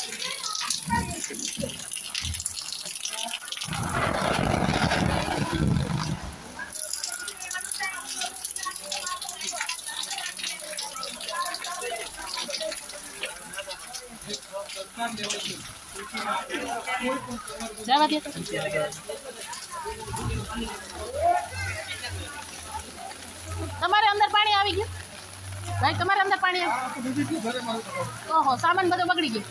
જવા દે તમારે અંદર પાણી આવી ગયું ભાઈ તમારે અંદર પાણી ઓહો સામાન બધો બગડી ગયો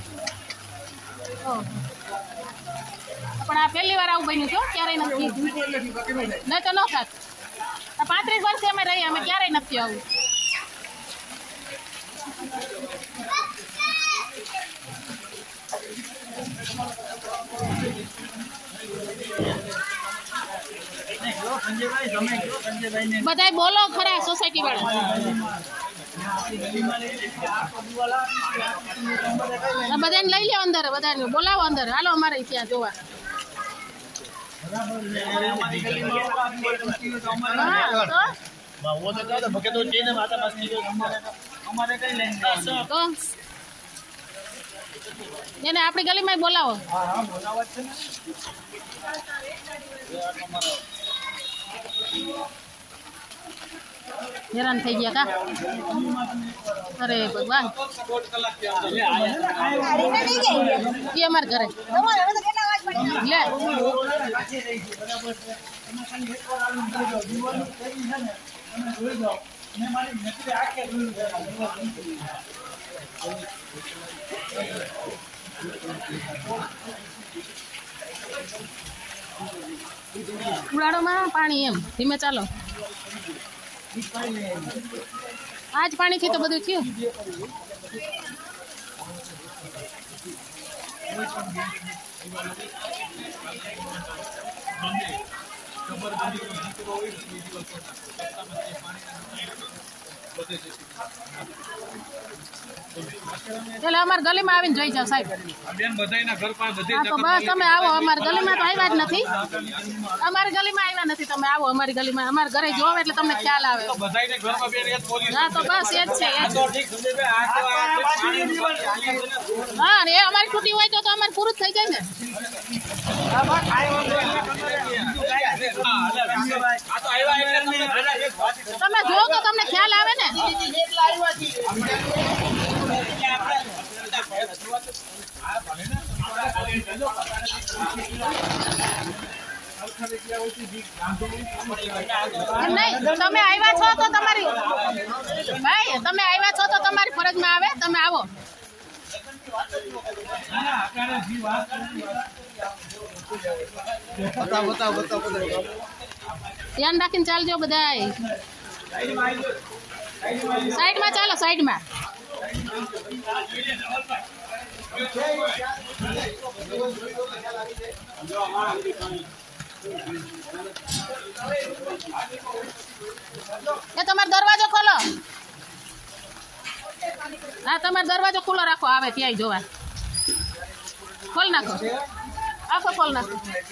પણ આ પહેલી વાર આવું બન્યું છે ક્યારેય નથી નહીં તો ન થાત 35 વર્ષથી અમે રહીએ અમે ક્યારેય નથી આવું બધાય બોલો ખરા સોસાયટી વાળા બધાને લઈ લો અંદર બધાને બોલાવો અંદર હાલો અમારે ત્યાં જોવા એને આપણી ગલીમાં બોલાવો હેરાન થઈ ગયા કા અરે ભગવાન કે અમાર ઘરે લે ઉડાડોમાં પાણી એમ ધીમે ચાલો આજ પાણીથી તો બધું થયું ચાલો અમાર ગલીમાં આવીને જોઈ જાવ સાહેબ તો બસ તમે આવો અમારી ગલીમાં તો આવ્યા જ નથી અમારી ગલીમાં આવ્યા નથી તમે આવો અમારી ગલીમાં અમારા ઘરે જોવો એટલે તમને ખ્યાલ આવે હા તો બસ એ જ છે હા એ અમારી છૂટી હોય તો અમારે પૂરું જ થઈ જાય ને તમે જો તો તમને ખ્યાલ આવે ને નહીં તમે આવ્યા છો તો તમારી ભાઈ તમે આવ્યા છો તો તમારી ફરજમાં આવે તમે આવો ધ્યાન રાખીને ચાલજો બધાય સાઈડમાં ચાલો સાઈડમાં એ તમારો દરવાજો ખોલો હા તમારો દરવાજો ખુલ્લો રાખો આવે ત્યાં જોવા ખોલ નાખો આખો ખોલ નાખો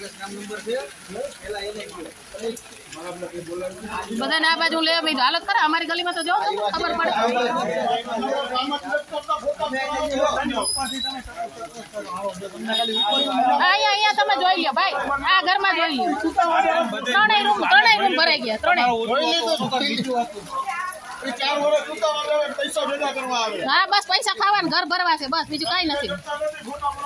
બધાને આ બાજુ લેવા ભાઈ હાલત કરે અમારી ગલીમાં તો જો ખબર પડે અહીંયા તમે જોઈ લો ભાઈ આ ઘરમાં જોઈ લો ત્રણેય રૂમ ભરાઈ ગયા ત્રણેય હા બસ પૈસા ખાવાનું ઘર ભરવા છે બસ બીજું કઈ નથી